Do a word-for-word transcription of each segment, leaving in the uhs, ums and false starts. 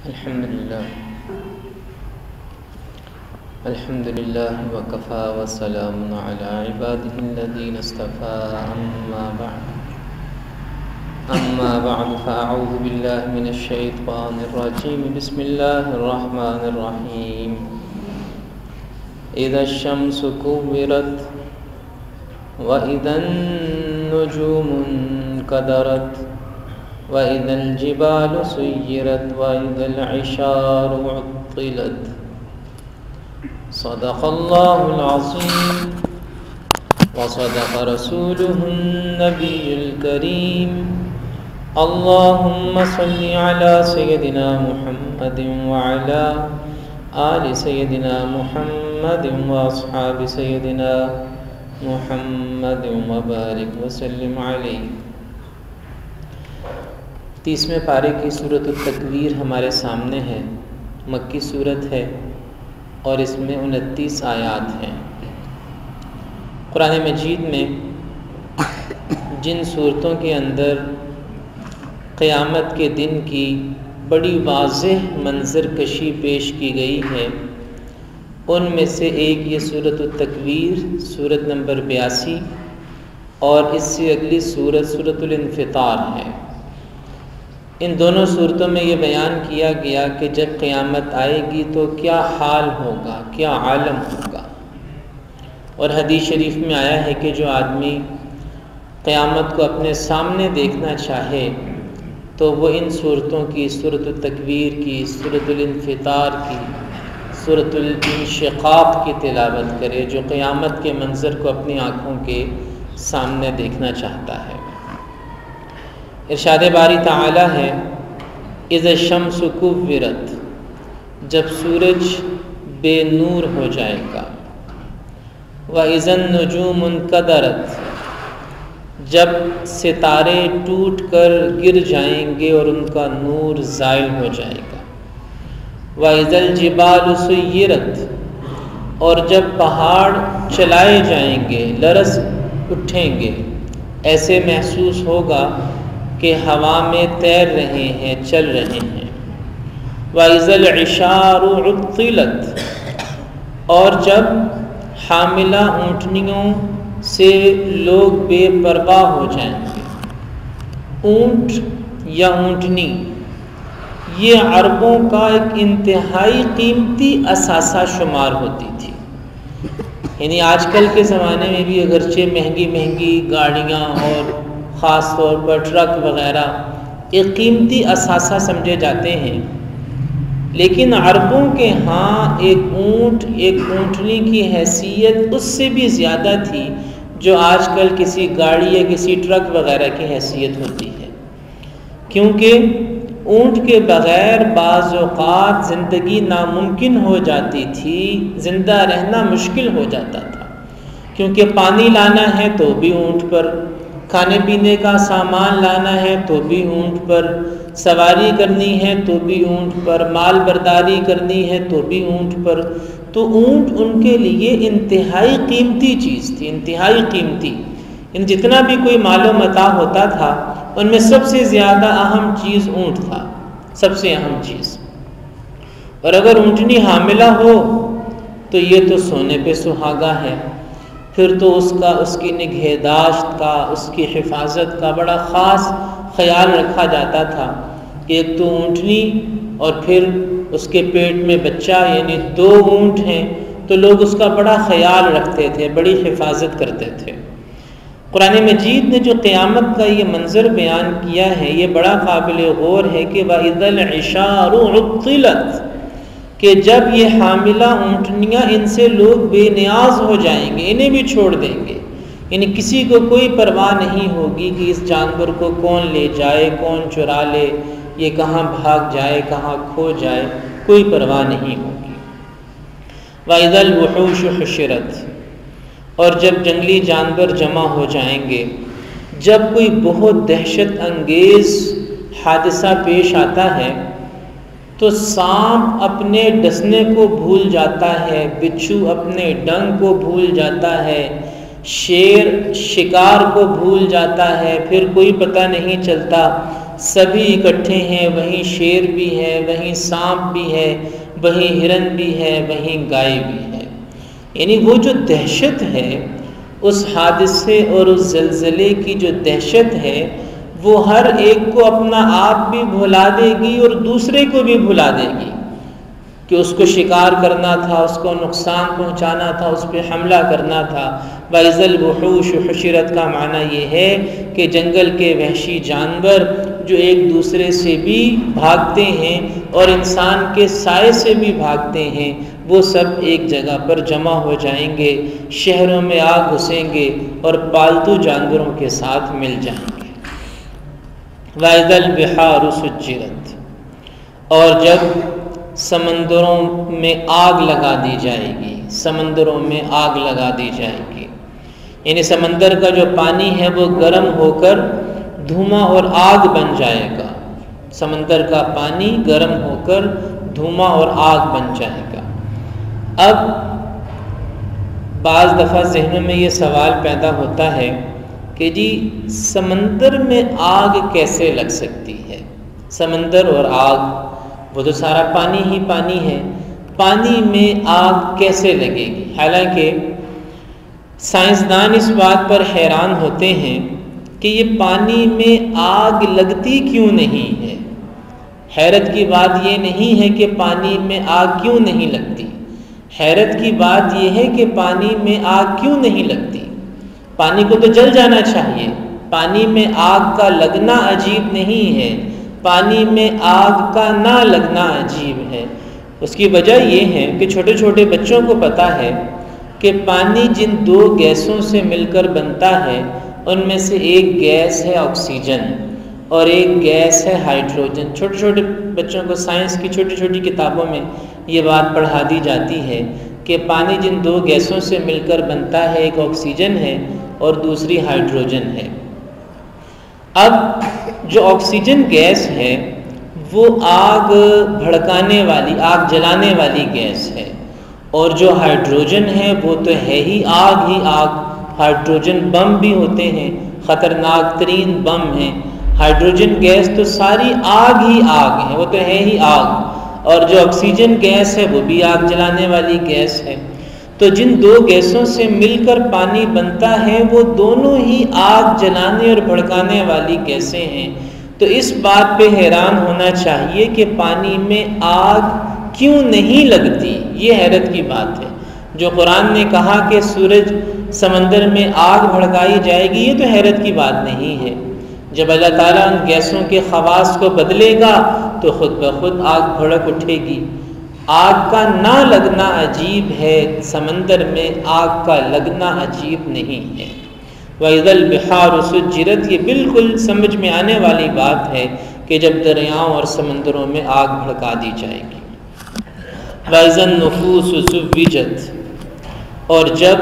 الحمد لله الحمد لله وكفى وسلام على عباده الذين اصطفى أما بعد أما بعد فأعوذ بالله من الشيطان الرجيم بسم الله الرحمن الرحيم إذا الشمس كورت وإذا النجوم انكدرت وإذا الجبال سيرت وإذا العشار عطلت صدق الله العظيم وصدق رسوله النبي الكريم اللهم صل على سيدنا محمد وعلى آل سيدنا محمد وأصحاب سيدنا محمد وبارك وسلم عليه۔ تیسویں پارے کی سورۃ التکویر ہمارے سامنے ہے، مکی سورت ہے اور اس میں انتیس آیات ہیں۔ قرآن مجید میں جن صورتوں کے اندر قیامت کے دن کی بڑی واضح منظر کشی پیش کی گئی ہے، ان میں سے ایک یہ سورۃ التکویر سورت نمبر بیاسی اور اس سے اگلی سورت سورۃ الانفطار ہے۔ ان دونوں صورتوں میں یہ بیان کیا گیا کہ جب قیامت آئے گی تو کیا حال ہوگا، کیا عالم ہوگا۔ اور حدیث شریف میں آیا ہے کہ جو آدمی قیامت کو اپنے سامنے دیکھنا چاہے تو وہ ان صورتوں کی، سورۃ التکویر کی، سورۃ الانفطار کی، سورۃ الانشقاق کی تلاوت کرے، جو قیامت کے منظر کو اپنی آنکھوں کے سامنے دیکھنا چاہتا ہے۔ ارشاد باری تعالی ہے اذا الشمس کورت، جب سورج بے نور ہو جائے گا، واذا النجوم انکدرت، جب ستارے ٹوٹ کر گر جائیں گے اور ان کا نور زائل ہو جائے گا، واذا الجبال سیرت، اور جب پہاڑ چلائے جائیں گے، لرز اٹھیں گے، ایسے محسوس ہوگا کہ ہوا میں تیر رہے ہیں، چل رہے ہیں، وَإِذَا الْعِشَارُ عُطِّلَتْ، اور جب حاملہ اونٹنیوں سے لوگ بے پرواہ ہو جائیں گے۔ اونٹ یا اونٹنی یہ عربوں کا ایک انتہائی قیمتی اثاثہ شمار ہوتی تھی، یعنی آج کل کے زمانے میں بھی اگرچہ مہنگی مہنگی گاڑیاں اور خاص طور پر ٹرک وغیرہ ایک قیمتی اثاثہ سمجھے جاتے ہیں، لیکن عربوں کے ہاں ایک اونٹ، ایک اونٹنی کی حیثیت اس سے بھی زیادہ تھی جو آج کل کسی گاڑی یا کسی ٹرک وغیرہ کی حیثیت ہوتی ہے، کیونکہ اونٹ کے بغیر بعض اوقات زندگی ناممکن ہو جاتی تھی، زندہ رہنا مشکل ہو جاتا تھا، کیونکہ پانی لانا ہے تو بھی اونٹ پر، کھانے پینے کا سامان لانا ہے تو بھی اونٹ پر، سواری کرنی ہے تو بھی اونٹ پر، مال برداری کرنی ہے تو بھی اونٹ پر۔ تو اونٹ ان کے لیے انتہائی قیمتی چیز تھی، انتہائی قیمتی، ان جتنا بھی کوئی مال و متاع ہوتا تھا ان میں سب سے زیادہ اہم چیز اونٹ تھا، سب سے اہم چیز۔ اور اگر اونٹنی حاملہ ہو تو یہ تو سونے پہ سہاگا ہے، پھر تو اس کا، اس کی نگہداشت کا، اس کی حفاظت کا بڑا خاص خیال رکھا جاتا تھا۔ ایک تو اونٹنی اور پھر اس کے پیٹ میں بچہ، یعنی دو اونٹ ہیں تو لوگ اس کا بڑا خیال رکھتے تھے، بڑی حفاظت کرتے تھے۔ قرآن مجید نے جو قیامت کا یہ منظر بیان کیا ہے یہ بڑا قابل غور ہے کہ وَإِذَا الْعِشَارُ عُطِّلَتْ، کہ جب یہ حاملہ اونٹنیاں، ان سے لوگ بے نیاز ہو جائیں گے، انہیں بھی چھوڑ دیں گے، یعنی کسی کو کوئی پرواہ نہیں ہوگی کہ اس جانور کو کون لے جائے، کون چرا لے، یہ کہاں بھاگ جائے، کہاں کھو جائے، کوئی پرواہ نہیں ہوگی۔ وَإِذَا الْوُحُوشُ حُشِرَتْ، اور جب جنگلی جانور جمع ہو جائیں گے، جب کوئی بہت دہشت انگیز حادثہ پیش آتا ہے تو سانپ اپنے ڈسنے کو بھول جاتا ہے، بچھو اپنے ڈنگ کو بھول جاتا ہے، شیر شکار کو بھول جاتا ہے، پھر کوئی پتہ نہیں چلتا سبھی اکٹھے ہیں، وہیں شیر بھی ہے، وہیں سانپ بھی ہے، وہیں ہرن بھی ہے، وہیں گائے بھی ہے۔ یعنی وہ جو دہشت ہے اس حادثے اور اس زلزلے کی جو دہشت ہے وہ ہر ایک کو اپنا آپ بھی بھلا دے گی اور دوسرے کو بھی بھلا دے گی کہ اس کو شکار کرنا تھا، اس کو نقصان پہنچانا تھا، اس پہ حملہ کرنا تھا۔ وَإِذَا الْوُحُوشُ حُشِرَتْ کا معنی یہ ہے کہ جنگل کے وحشی جانور جو ایک دوسرے سے بھی بھاگتے ہیں اور انسان کے سائے سے بھی بھاگتے ہیں، وہ سب ایک جگہ پر جمع ہو جائیں گے، شہروں میں آ گھسیں گے اور پالتو جانوروں کے ساتھ مل جائیں گے۔ وَإِذَا الْبِحَارُ سُجِّرَتْ، اور جب سمندروں میں آگ لگا دی جائے گی، سمندروں میں آگ لگا دی جائے گی، یعنی سمندر کا جو پانی ہے وہ گرم ہو کر دھواں اور آگ بن جائے گا، سمندر کا پانی گرم ہو کر دھواں اور آگ بن جائے گا۔ اب بعض دفعہ ذہنوں میں یہ سوال پیدا ہوتا ہے کہ جی سمندر میں آگ کیسے لگ سکتی ہے؟ سمندر اور آگ، وہ تو سارا پانی ہی پانی ہے، پانی میں آگ کیسے لگے گی؟ حالانکہ سائنسدان اس بات پر حیران ہوتے ہیں کہ یہ پانی میں آگ لگتی کیوں نہیں ہے۔ حیرت کی بات یہ نہیں ہے کہ پانی میں آگ کیوں نہیں لگتی، حیرت کی بات یہ ہے کہ پانی میں آگ کیوں نہیں لگتی۔ پانی کو تو جل جانا چاہیے، پانی میں آگ کا لگنا عجیب نہیں ہے، پانی میں آگ کا نہ لگنا عجیب ہے۔ اس کی وجہ یہ ہے کہ چھوٹے چھوٹے بچوں کو پتہ ہے کہ پانی جن دو گیسوں سے مل کر بنتا ہے ان میں سے ایک گیس ہے آکسیجن اور ایک گیس ہے ہائیڈروجن۔ چھوٹے چھوٹے بچوں کو سائنس کی چھوٹی چھوٹی کتابوں میں یہ بات پڑھا دی جاتی ہے کہ پانی جن دو گیسوں سے مل کر بنتا ہے، ایک آکسیجن ہے اور دوسری ہائیڈروجن ہے۔ اب جو آکسیجن گیس ہے وہ آگ بھڑکانے والی، آگ جلانے والی گیس ہے، اور جو ہائیڈروجن ہے وہ تو ہے ہی آگ ہی آگ۔ ہائیڈروجن بم بھی ہوتے ہیں، خطرناک ترین بم ہیں۔ ہائیڈروجن گیس تو ساری آگ ہی آگ ہے، وہ تو ہے ہی آگ، اور جو آکسیجن گیس ہے وہ بھی آگ جلانے والی گیس ہے۔ تو جن دو گیسوں سے مل کر پانی بنتا ہے وہ دونوں ہی آگ جلانے اور بھڑکانے والی گیسیں ہیں۔ تو اس بات پہ حیران ہونا چاہیے کہ پانی میں آگ کیوں نہیں لگتی، یہ حیرت کی بات ہے۔ جو قرآن نے کہا کہ سورج سمندر میں آگ بھڑکائی جائے گی، یہ تو حیرت کی بات نہیں ہے۔ جب اللہ تعالیٰ ان گیسوں کے خواص کو بدلے گا تو خود بخود آگ بھڑک اٹھے گی۔ آگ کا نہ لگنا عجیب ہے، سمندر میں آگ کا لگنا عجیب نہیں ہے۔ وَإِذَا الْبِحَارُ سُجِّرَتْ، یہ بالکل سمجھ میں آنے والی بات ہے کہ جب دریاؤں اور سمندروں میں آگ بھڑکا دی جائے گی۔ وَإِذَا النُّفُوسُ زُوِّجَتْ، اور جب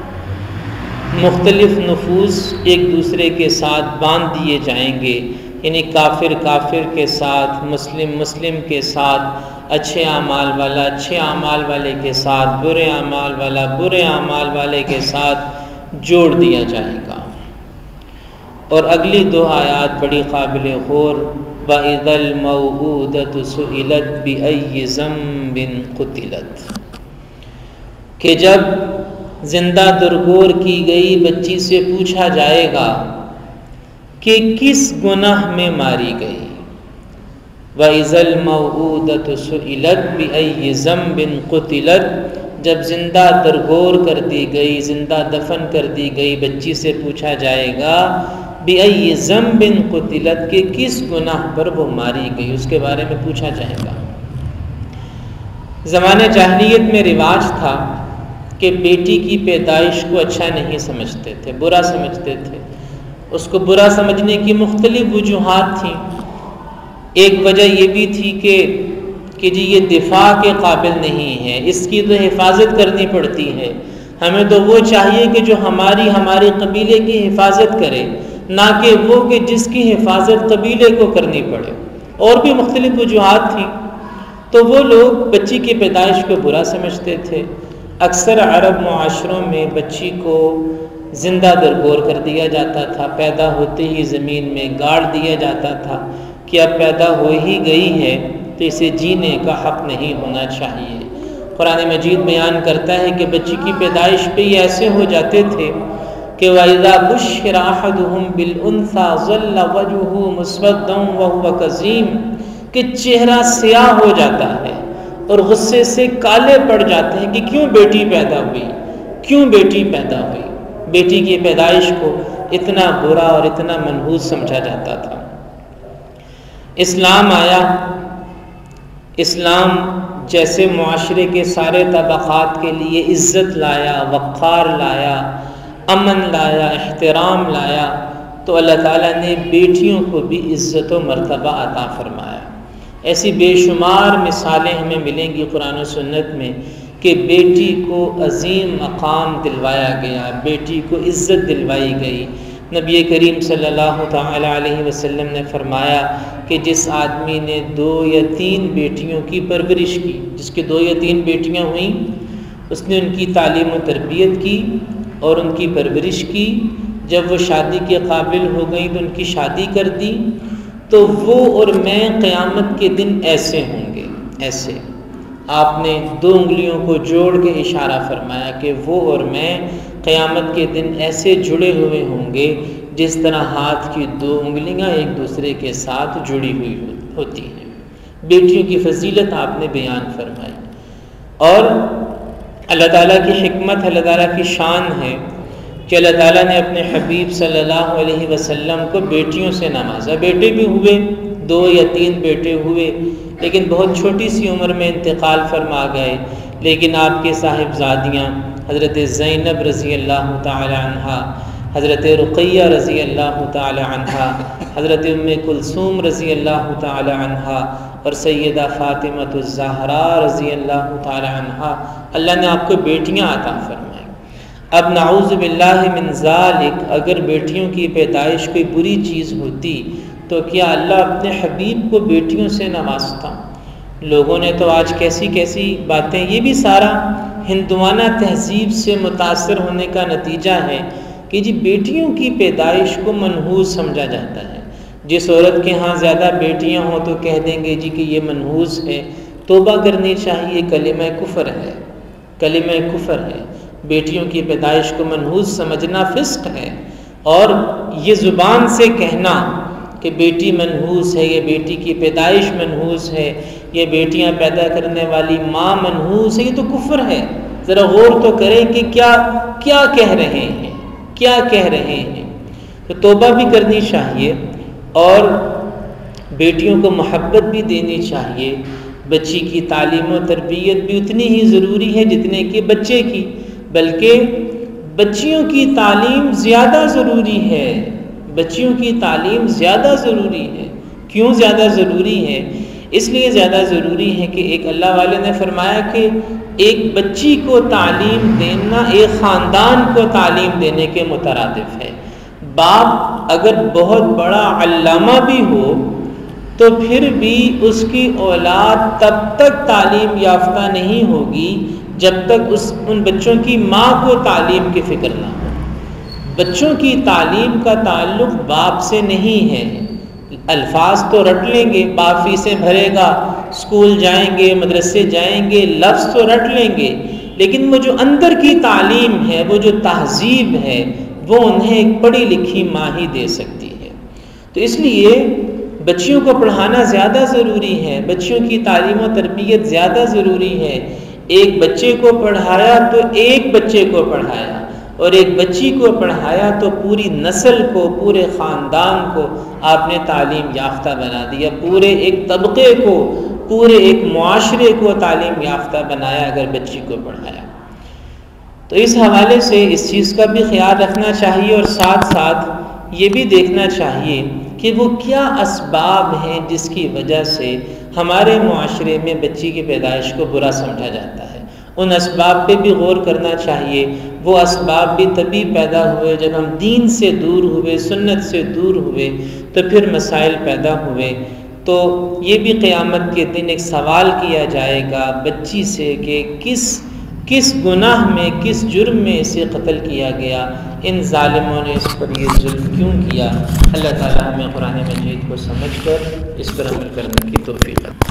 مختلف نفوس ایک دوسرے کے ساتھ باندھ دیے جائیں گے، یعنی کافر کافر کے ساتھ، مسلم مسلم کے ساتھ، اچھے اعمال والا اچھے اعمال والے کے ساتھ، برے اعمال والا برے اعمال والے کے ساتھ جوڑ دیا جائے گا۔ اور اگلی دو آیات بڑی قابل غور، وَإِذَا الْمَوْءُودَةُ سُئِلَتْ بِأَيِّ ذَنبٍ قُتِلَتْ، کہ جب زندہ درگور کی گئی بچی سے پوچھا جائے گا کہ کس گناہ میں ماری گئی۔ وَإِذَا الْمَوْءُودَةُ سُئِلَتْ بِأَيِّ ذَنبٍ قُتِلَتْ، جب زندہ درگور کر دی گئی، زندہ دفن کر دی گئی بچی سے پوچھا جائے گا بِأَيِّ ذَنبٍ قُتِلَتْ، کہ کس گناہ پر وہ ماری گئی، اس کے بارے میں پوچھا جائے گا۔ زمانہ جاہلیت میں رواج تھا کہ بیٹی کی پیدائش کو اچھا نہیں سمجھتے تھے، برا سمجھتے تھے۔ اس کو برا سمجھنے کی مختلف وجوہات تھیں۔ ایک وجہ یہ بھی تھی کہ کہ جی یہ دفاع کے قابل نہیں ہے، اس کی تو حفاظت کرنی پڑتی ہے، ہمیں تو وہ چاہیے کہ جو ہماری ہمارے قبیلے کی حفاظت کرے، نہ کہ وہ کہ جس کی حفاظت قبیلے کو کرنی پڑے۔ اور بھی مختلف وجوہات تھیں، تو وہ لوگ بچی کی پیدائش کو برا سمجھتے تھے۔ اکثر عرب معاشروں میں بچی کو زندہ درگور کر دیا جاتا تھا، پیدا ہوتے ہی زمین میں گاڑ دیا جاتا تھا کہ اب پیدا ہو ہی گئی ہے تو اسے جینے کا حق نہیں ہونا چاہیے۔ قرآن مجید بیان کرتا ہے کہ بچی کی پیدائش پہ یہ ایسے ہو جاتے تھے کہ وَإِذَا بُشِّرَ أَحَدُهُمْ بِالْأُنثَىٰ ظَلَّ وَجْهُهُ مُسْوَدًّا وَهُوَ كَظِيمٌ کہ چہرہ سیاہ ہو جاتا ہے اور غصے سے کالے پڑ جاتے ہیں کہ کیوں بیٹی پیدا ہوئی، کیوں بیٹی پیدا ہوئی۔ بیٹی کی پیدائش کو اتنا برا اور اتنا منحوس سمجھا جاتا تھا۔ اسلام آیا، اسلام جیسے معاشرے کے سارے طبقات کے لیے عزت لایا، وقار لایا، امن لایا، احترام لایا، تو اللہ تعالیٰ نے بیٹیوں کو بھی عزت و مرتبہ عطا فرمایا۔ ایسی بے شمار مثالیں ہمیں ملیں گی قرآن و سنت میں کہ بیٹی کو عظیم مقام دلوایا گیا، بیٹی کو عزت دلوائی گئی۔ نبی کریم صلی اللہ تعالی علیہ وسلم نے فرمایا کہ جس آدمی نے دو یا تین بیٹیوں کی پرورش کی، جس کے دو یا تین بیٹیاں ہوئیں، اس نے ان کی تعلیم و تربیت کی اور ان کی پرورش کی، جب وہ شادی کے قابل ہو گئی تو ان کی شادی کر دی، تو وہ اور میں قیامت کے دن ایسے ہوں گے، ایسے۔ آپ نے دو انگلیوں کو جوڑ کے اشارہ فرمایا کہ وہ اور میں قیامت کے دن ایسے جڑے ہوئے ہوں گے جس طرح ہاتھ کی دو انگلیاں ایک دوسرے کے ساتھ جڑی ہوئی ہوتی ہیں۔ بیٹیوں کی فضیلت آپ نے بیان فرمائی، اور اللہ تعالیٰ کی حکمت، اللہ تعالیٰ کی شان ہے کہ اللہ تعالیٰ نے اپنے حبیب صلی اللہ علیہ وسلم کو بیٹیوں سے نوازا۔ بیٹے بھی ہوئے، دو یا تین بیٹے ہوئے، لیکن بہت چھوٹی سی عمر میں انتقال فرما گئے، لیکن آپ کے صاحبزادیاں حضرت زینب رضی اللہ تعالی عنہا، حضرت رقیہ رضی اللہ تعالی عنہا، حضرت ام کلثوم رضی اللہ تعالی عنہا اور سیدہ فاطمہ الزہراء رضی اللہ تعالی عنہا، اللہ نے آپ کو بیٹیاں عطا فرمائیں۔ اب نعوذ باللہ من ذالک، اگر بیٹیوں کی پیدائش کوئی بری چیز ہوتی تو کیا اللہ اپنے حبیب کو بیٹیوں سے نوازتا؟ لوگوں نے تو آج کیسی کیسی باتیں، یہ بھی سارا ہندوانہ تہذیب سے متاثر ہونے کا نتیجہ ہے کہ جی بیٹیوں کی پیدائش کو منحوس سمجھا جاتا ہے۔ جس عورت کے ہاں زیادہ بیٹیاں ہوں تو کہہ دیں گے جی کہ یہ منحوس ہے، توبہ کرنی چاہیے، کلمہ کفر ہے، کلمہ کفر ہے۔ بیٹیوں کی پیدائش کو منحوس سمجھنا فسق ہے، اور یہ زبان سے کہنا کہ بیٹی منحوس ہے، یہ بیٹی کی پیدائش منحوس ہے، یہ بیٹیاں پیدا کرنے والی ماں منحوس ہے، یہ تو کفر ہے۔ ذرا غور تو کریں کہ کیا کیا کہہ رہے ہیں، کیا کہہ رہے ہیں۔ تو توبہ بھی کرنی چاہیے اور بیٹیوں کو محبت بھی دینی چاہیے۔ بچی کی تعلیم و تربیت بھی اتنی ہی ضروری ہے جتنے کہ بچے کی، بلکہ بچیوں کی تعلیم زیادہ ضروری ہے، بچیوں کی تعلیم زیادہ ضروری ہے۔ کیوں زیادہ ضروری ہے؟ اس لیے زیادہ ضروری ہے کہ ایک اللہ والے نے فرمایا کہ ایک بچی کو تعلیم دینا ایک خاندان کو تعلیم دینے کے مترادف ہے۔ باپ اگر بہت بڑا علامہ بھی ہو تو پھر بھی اس کی اولاد تب تک تعلیم یافتہ نہیں ہوگی جب تک اس ان بچوں کی ماں کو تعلیم کی فکر نہ ہو۔ بچوں کی تعلیم کا تعلق باپ سے نہیں ہے۔ الفاظ تو رٹ لیں گے، باپ فیسیں بھرے گا، اسکول جائیں گے، مدرسے جائیں گے، لفظ تو رٹ لیں گے، لیکن وہ جو اندر کی تعلیم ہے، وہ جو تہذیب ہے، وہ انہیں ایک پڑھی لکھی ماں ہی دے سکتی ہے۔ تو اس لیے بچیوں کو پڑھانا زیادہ ضروری ہے، بچیوں کی تعلیم و تربیت زیادہ ضروری ہے۔ ایک بچے کو پڑھایا تو ایک بچے کو پڑھایا، اور ایک بچی کو پڑھایا تو پوری نسل کو، پورے خاندان کو آپ نے تعلیم یافتہ بنا دیا، پورے ایک طبقے کو، پورے ایک معاشرے کو تعلیم یافتہ بنایا اگر بچی کو پڑھایا۔ تو اس حوالے سے اس چیز کا بھی خیال رکھنا چاہیے، اور ساتھ ساتھ یہ بھی دیکھنا چاہیے کہ وہ کیا اسباب ہیں جس کی وجہ سے ہمارے معاشرے میں بچی کی پیدائش کو برا سمجھا جاتا ہے۔ ان اسباب پہ بھی غور کرنا چاہیے۔ وہ اسباب بھی تبھی پیدا ہوئے جب ہم دین سے دور ہوئے، سنت سے دور ہوئے، تو پھر مسائل پیدا ہوئے۔ تو یہ بھی قیامت کے دن ایک سوال کیا جائے گا بچی سے کہ کس کس گناہ میں، کس جرم میں اسے قتل کیا گیا۔ ان ظالموں نے اس پر یہ ظلم کیوں کیا؟ اللہ تعالیٰ ہمیں قرآن مجید کو سمجھ کر اس پر عمل کرنے کی توفیق عطا فرمائے۔